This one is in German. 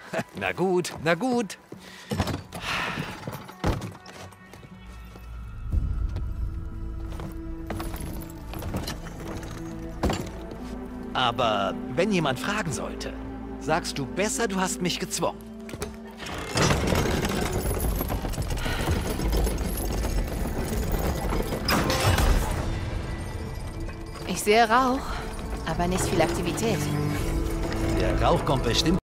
Na gut, na gut. Aber wenn jemand fragen sollte, sagst du besser, du hast mich gezwungen. Ich sehe Rauch, aber nicht viel Aktivität. Der Rauch kommt bestimmt